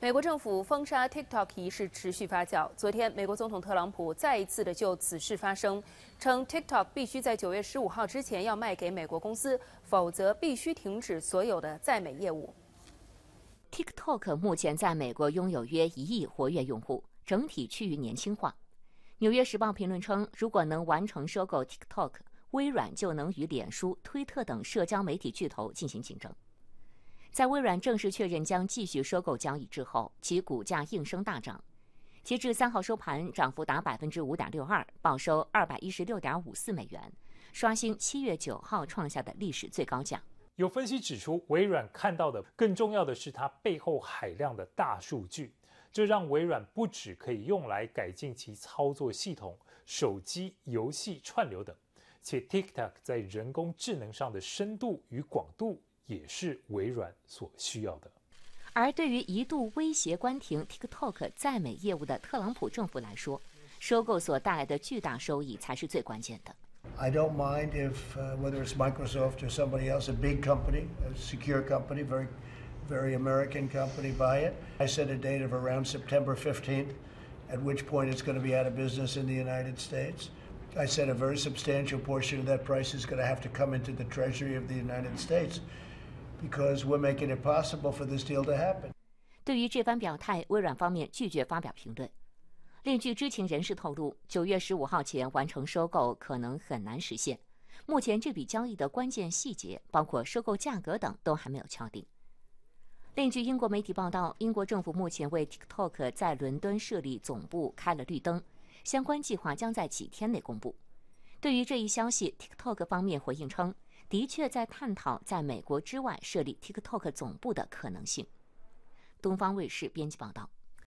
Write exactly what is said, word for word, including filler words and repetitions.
美国政府封杀 TikTok 一事持续发酵。昨天，美国总统特朗普再一次的就此事发声，称 TikTok 必须在九月十五号之前要卖给美国公司，否则必须停止所有的在美业务。 TikTok 目前在美国拥有约一亿活跃用户，整体趋于年轻化。《纽约时报》评论称，如果能完成收购 TikTok， 微软就能与脸书、推特等社交媒体巨头进行竞争。在微软正式确认将继续收购交易之后，其股价应声大涨。截至三号收盘，涨幅达百分之五点六二，报收二百一十六点五四美元，刷新七月九号创下的历史最高价。 有分析指出，微软看到的更重要的是它背后海量的大数据，这让微软不只可以用来改进其操作系统、手机、游戏串流等，且 TikTok 在人工智能上的深度与广度也是微软所需要的。 而对于一度威胁关停 TikTok 在美业务的特朗普政府来说，收购所带来的巨大收益才是最关键的。 I don't mind if, uh, whether it's Microsoft or somebody else, a big company, a secure company, very, very American company, buy it. I set a date of around September fifteenth, at which point it's going to be out of business in the United States. I said a very substantial portion of that price is going to have to come into the Treasury of the United States, because we're making it possible for this deal to happen. 对于这番表态，微软方面拒绝发表评论。另据知情人士透露，九月十五号前完成收购可能很难实现。目前这笔交易的关键细节，包括收购价格等，都还没有敲定。另据英国媒体报道，英国政府目前为 TikTok 在伦敦设立总部开了绿灯，相关计划将在几天内公布。对于这一消息 ，TikTok 方面回应称，的确在探讨在美国之外设立 TikTok 总部的可能性。东方卫视编辑报道。